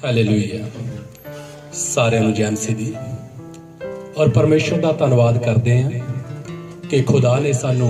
Hallelujah. सारिਆਂ ਨੂੰ जय मसीह दी और परमेश्वर का धन्यवाद करते हैं कि खुदा ने सानू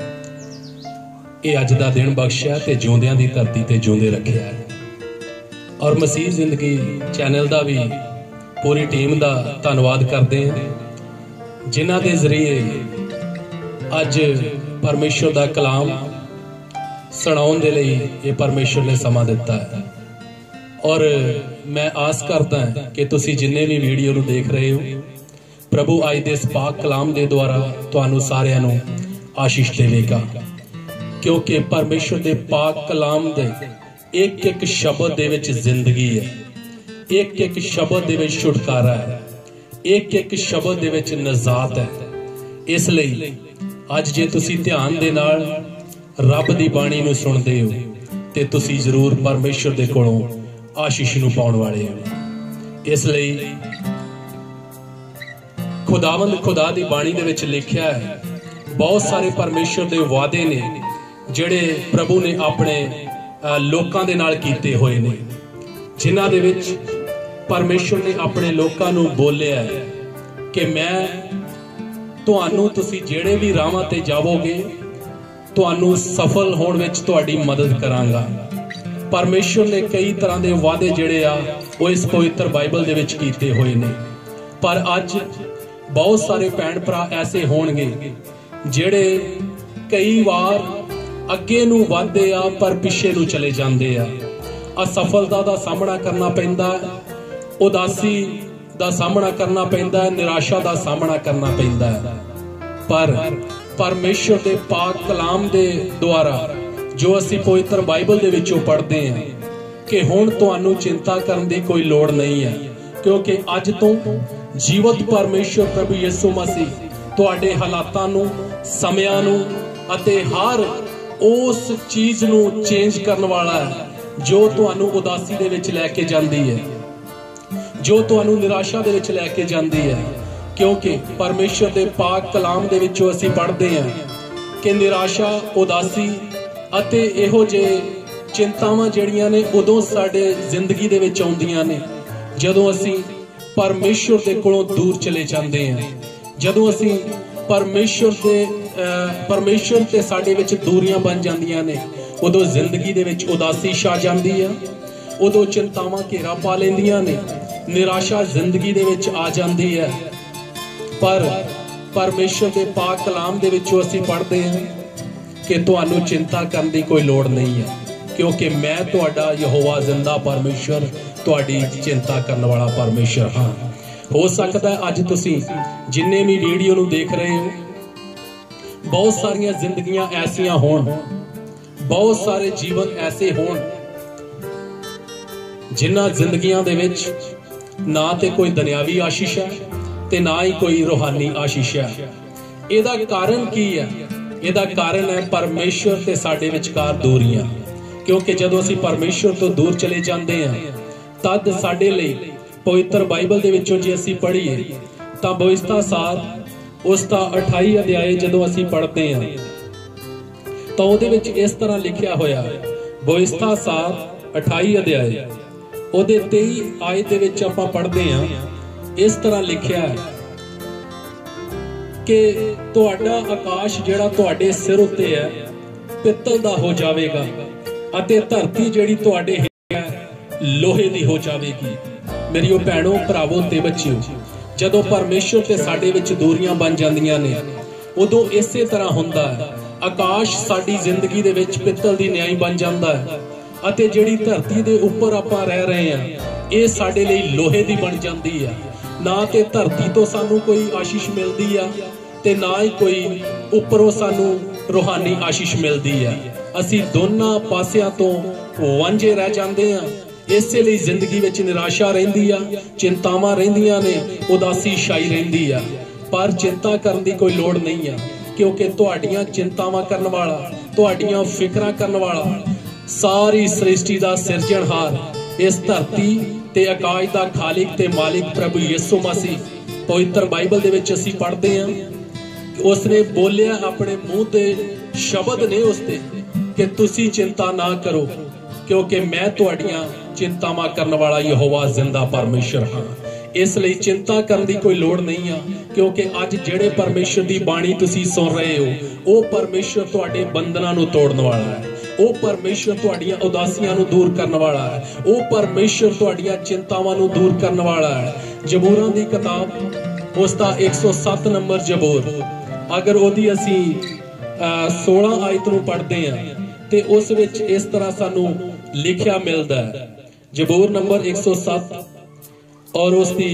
ये अज का दिन बख्शिया ते जिउंदियां दी धरती ते जिउंदे रखिया है। और मसीह जिंदगी चैनल का भी पूरी टीम का धन्यवाद करते हैं जिन्हां दे जरिए अज परमेश्वर का कलाम सुनाउण दे लई ये परमेश्वर ने समा दिता है। और मैं आस करता है कि तुसी जिन्ने भी वीडियो नूं देख रहे हो प्रभु अज दे इस पाक कलाम दे द्वारा तुहानूं सारिआं नूं आशीष देवेगा, क्योंकि परमेश्वर दे पाक कलाम दे एक एक शब्द दे विच जिंदगी है, एक एक शब्द दे विच छुटकारा है, एक एक शब्द दे विच नजात है। इसलिए अज जे तुसी ध्यान दे नाल रब दी बाणी नूं सुणदे हो ते तुसी जरूर परमेश्वर दे कोलों आशीष नूं पाउण वाले हो। इसलिए खुदावंद खुदा दी बाणी दे विच लिखिया है बहुत सारे परमेश्वर दे वादे ने जिहड़े प्रभु ने अपने लोकां दे नाल कीते होए ने, जिन्हां दे विच परमेश्वर ने अपने लोकां नूं बोलिया है कि मैं तुहानूं तुसी जिहड़े भी राहां ते जावोगे तुहानूं सफल होण विच तुहाडी मदद करांगा। परमेश्वर ने कई तरह के वादे जिहड़े आ वो इस पवित्र बाइबल दे विच कीते होए ने, पर अज बहुत सारे भैण भरा ऐसे होणगे जिहड़े कई बार अगे नूं वधदे आ पर पिछे नूं चले जांदे आ। असफलता दा सामना करना पैंदा है, उदासी दा सामना करना पैंदा है, निराशा दा सामना करना पैंदा है। पर परमेश्वर दे पाक कलाम दे द्वारा जो असी पवित्र बाइबल दे विचों पढ़ते हैं कि हुण तुहानूं चिंता करन दी कोई लोड़ नहीं है, क्योंकि अज तो जीवत परमेश्वर प्रभु यीशु मसीह तुहाडे हालातां नूं, समयां नूं अते हर उस चीज नूं चेंज करन वाला है जो तुहानूं उदासी दे विच लैके जांदी है, जो तुहानूं निराशा दे विच लैके जांदी है। क्योंकि परमेश्वर दे पाक कलाम दे विचों असी पढ़ते हैं कि निराशा, उदासी अते इहो जे चिंतावां जिहड़ियां ने उदों साडे जिंदगी दे विच आउंदियां ने जदों असी परमेश्वर दे कोलों दूर चले जांदे हैं, जदों असी परमेश्वर ते साडे विच दूरियां बन जांदियां ने उदों जिंदगी दे विच उदासी छा जांदी है, उदों चिंतावां घेरा पा लैंदियां ने, निराशा जिंदगी दे विच आ जांदी है। पर परमेश्वर दे पाक कलाम दे विचों असी पढ़ते हैं कि तुहानूं चिंता करन दी कोई लोड़ नहीं है, क्योंकि मैं तुहाडा यहोवा जिंदा परमेश्वर तुहाडी चिंता करन वाला परमेश्वर हाँ। हो सकता है अज तुसी जिन्ने भी वीडियो नूं देख रहे हो बहुत सारियां जिंदगियां ऐसियां होण, बहुत सारे जीवन ऐसे होण जिन्हां जिंदगियां दे विच ना ते कोई दुनियावी आशीष है ते ना ही कोई रूहानी आशीष है। इहदा कारण की है? इहदा कारण है परमेश्वर ते साडे विचकार दूरियां। क्योंकि जदों असीं परमेश्वर तो दूर चले जांदे हैं तद साडे लई पवित्र बाइबल दे विचों जे असीं पढ़ीए तां बोइस्ता सार उसका 28 अध्याय जदों असीं पढ़ते हैं तां उहदे विच इस तरह लिखिया होया, बोइस्ता सार 28 अध्याय उहदे 23 आयत दे विच आपां पढ़दे हां, इस तरह लिखिया है कि तुहाडा आकाश जिहड़ा तुहाडे सिर उत्ते है पित्तल दा हो जावेगा अते धरती जिहड़ी तुहाडे है लोहे दी हो जावेगी। मेरियो भैणों, भरावो ते बच्चिओ, जदों परमेश्वर ते साडे विच दूरियां बन जांदियां ने उदों इसे तरह हुंदा है। आकाश साडी जिंदगी दे विच पित्तल दी न्याई बन जांदा है अते जिहड़ी धरती दे उपर आपां रह रहे हैं ये साडे लई लोहे दी बन जांदी है। ना ते धरती तो सानू कोई आशीष मिलती है ते ना ही कोई उपरों सानू रूहानी आशीष मिलती है। असी दोनों पासियां तो वांझे रह जाते हैं। इसे लिए जिंदगी विच निराशा रहिंदी आ, चिंतावां रहिंदियां ने, उदासी छाई रहिंदी आ। पर चिंता करन दी कोई लोड़ नहीं है, क्योंकि तुहाडियां चिंतावां करन वाला, तुहाडियां फिक्रां करन वाला सारी सृष्टि दा सिरजणहार, इस धरती ते आकाश दा खालिक ते मालिक प्रभु यीशु मसीह पवित्र बाइबल दे विच असीं पढ़दे हां उसने बोलिया अपने मुंह ते शब्द ने उसते कि तुसी चिंता ना करो क्योंकि मैं तुहाडियां चिंतावां करन वाला यहोवा जिंदा परमेश्वर हाँ। इसलिए चिंता करने की कोई लोड़ नहीं है, क्योंकि अज जेड़े परमेश्वर की बाणी तुसी सुन रहे हो, वो परमेश्वर तुहाडे बंधनां नूं तोड़न वाला है। वो परमेश्वर तुहाडीआं उदासियां नूं दूर करन वाला है। वो परमेश्वर तुहाडीआं चिंतावां नूं दूर करन वाला है। जबूरां दी किताब उसका 107 नंबर जबूर, अगर ओदी असी 16 आयत नूं पढ़दे हां ते उस विच इस तरह सानू लिखिया मिलदा है। जबूर नंबर 107 और उसकी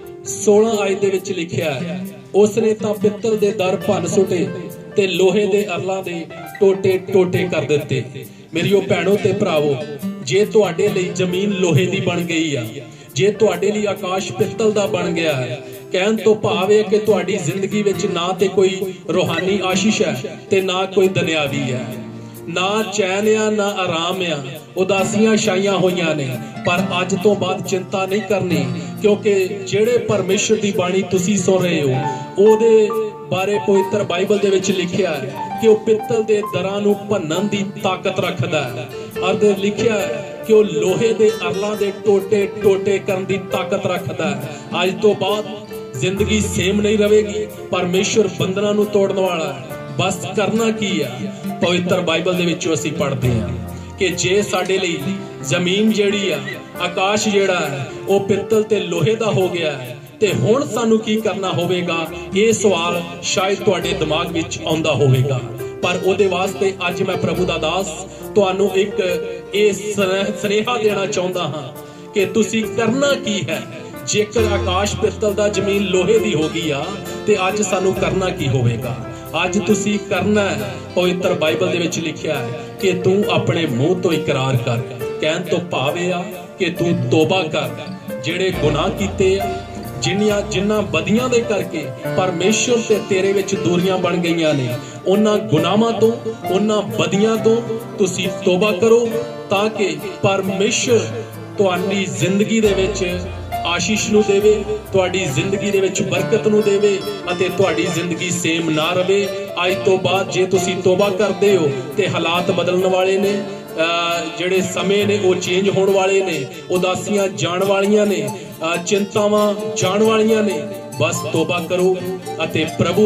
16 आयत दे विच लिखिया है, उसने तां पित्तल दे दर भन सुटे ते लोहे दे अरलां दे टोटे टोटे कर दिते। मेरियो भैणों ते भरावो, जे तुहाडे लई जमीन लोहे दी बन गई है, जे तुहाडे लई आकाश पित्तल दा बन गया है, कहन तो भाव है कि तुहाडी जिंदगी विच ना ते कोई रूहानी आशीष है ते ना कोई दुनियावी है, ना चैन आ ना आराम आ, उदासियां छाइयां होईयां ने। पर अज तो बाद चिंता नहीं करनी, क्योंकि जेड़े परमेश्वर दी बाणी तुसी सुन रहे हो ओदे बारे पवित्र बाइबल दे विच लिखिया है कि वह पित्तल दे दरां नूं भन्नण दी ताकत रखदा है, और लिखिया है कि वह लोहे दे अरलां दे टोटे टोटे करन दी ताकत रखदा है। अज तो बाद जिंदगी सेम नहीं रहेगी, परमेश्वर बंधनां नूं तोड़न वाला है। बस करना की है, पवित्र बाइबल दे विचों असीं पढ़दे हां कि जे साडे लई जमीन जिहड़ी आ, आकाश जिहड़ा है, वो पित्तल ते लोहे दा हो गया है, ते हुण सानू की करना होवेगा? ये सवाल शायद तुहाडे दिमाग विच आउंदा होवेगा, पर ओदे वास्ते अज मैं प्रभु दा दास तुहानू एक स्नेहा देना चाहुंदा हां कि तुसीं करना की है। जेकर आकाश पित्तल दा जमीन लोहे दी हो गई आ ते अज सानू करना की होवेगा? अज तुसी करना है, पवित्र बाइबल दे विच लिखिया है कि तू अपने मुंह तो इकरार कर, कहन तो भावे आ कि तू तोबा कर। जेड़े गुनाह कीते आ, जिन्ना बदियां दे करके परमेश्वर ते तेरे विच दूरियां बन गईयां ने, उन्हां गुनाहां तो उन्हां बदियां तो तुसी तोबा करो, ताकि परमेश्वर तुहाडी जिंदगी दे विच आशीष नूं देवे, तुहाडी जिंदगी दे विच बरकत नूं देवे अते तुहाडी जिंदगी सेम ना रहे। अज तो बाद जे तुसी तोबा करदे हो ते हालात बदलण वाले ने, जेड़े समय ने वो चेंज होने वाले ने, उदासियां जाण वालियां ने, चिंतावां जाण वालियां ने। बस तोबा करो अते प्रभु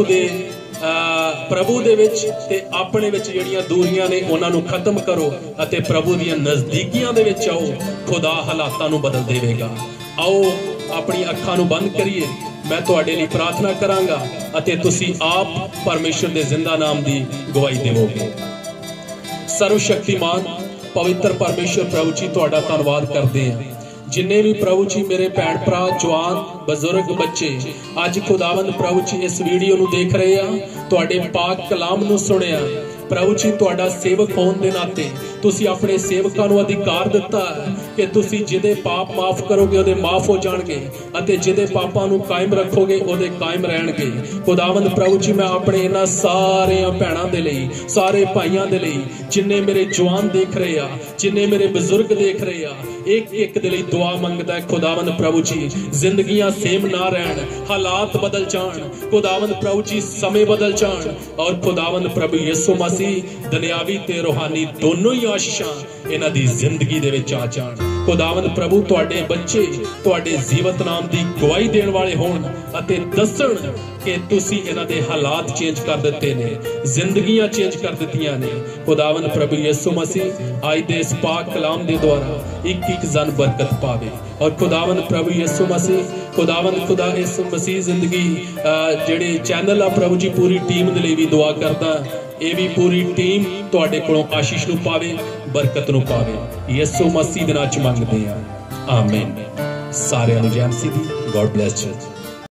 दे विच ते अपने विच जिहड़ियां दूरियां ने उन्हां नूं खत्म करो अते प्रभु दीयां नजदीकियां दे विच आओ। खुदा हालातां नूं बदल देवेगा। आओ अपनी अखां नूं बंद करिए, मैं तुहाडे लई प्रार्थना करांगा अते तुसी आप परमेश्वर दे जिंदा नाम दी गवाही देवोगे। सर्वशक्तिमान पवित्र परमेश्वर प्रभु जी तुहाडा धन्नवाद करदे हां। जिन्ने भी प्रभु जी मेरे भैन भरा जवान बजुर्ग बच्चे अज खुदावंद प्रभु जी इस वीडियो नूं देख रहे हैं, तुहाडे पाक कलाम नूं सुनिया, प्रभु जी तुहाडा सेवक होने के नाते तुसी अपने सेवकां नूं अधिकार दिता है कि तुसी जिहदे पाप माफ करोगे उहदे माफ हो जाणगे अते जिहदे पापां नूं कायम रखोगे उहदे कायम रहणगे। खुदावंद प्रभु जी मैं अपने इन्हां सारे भैणां दे लई, सारे भाइयां दे लई, जिन्ने मेरे जवान देख रहे आ, जिन्ने मेरे बजुर्ग देख रहे आ, एक एक दे लई दुआ मंगदा है। खुदावंद प्रभु जी जिंदगियां सेम ना रहन, हालात बदल जाण, खुदावंद प्रभु जी समय बदल जाण, और खुदावंद प्रभु यीशु मसीह दुनियावी ते रूहानी दोनों ही आशीषां इन्हां दी जिंदगी दे विच आ जाण। खुदावंद प्रभु तुहाडे बच्चे तुहाडे जीवत नाम दी गवाही देण वाले होण अते दस्सण कि तुसी इन्हां दे हालात चेंज कर दिते ने, जिंदगियां चेंज कर दित्तियां ने। खुदावंद प्रभु यीशु मसीह आज दे इस पाक कलाम दे द्वारा एक एक जन बरकत पावे, और खुदावंद प्रभु यीशु मसीह खुदावंद खुदा इस मसीह जिंदगी जेड़े चैनल आ प्रभु जी पूरी टीम दे लई भी दुआ करदा, ये भी पूरी टीम तुहाडे कोलों आशीष नूं पावे, बरकत नूं पावे। यीशु मसीह दे नाम च मंगदे आ, आमीन। सारिआं नूं जय मसीह दी। God bless you.